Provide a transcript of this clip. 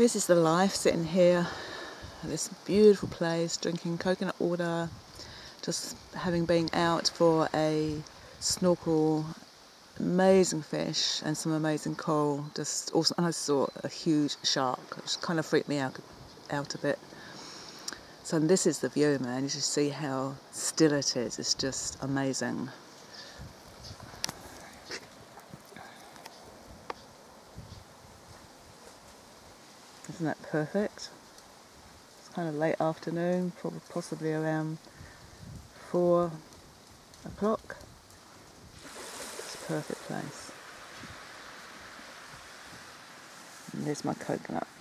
This is the life, sitting here at this beautiful place, drinking coconut water, just having been out for a snorkel, amazing fish and some amazing coral. Just awesome. And I saw a huge shark, which kind of freaked me out a bit. So this is the view, man. You just see how still it is. It's just amazing. Isn't that perfect? It's kind of late afternoon, probably possibly around 4 o'clock. It's a perfect place. And there's my coconut.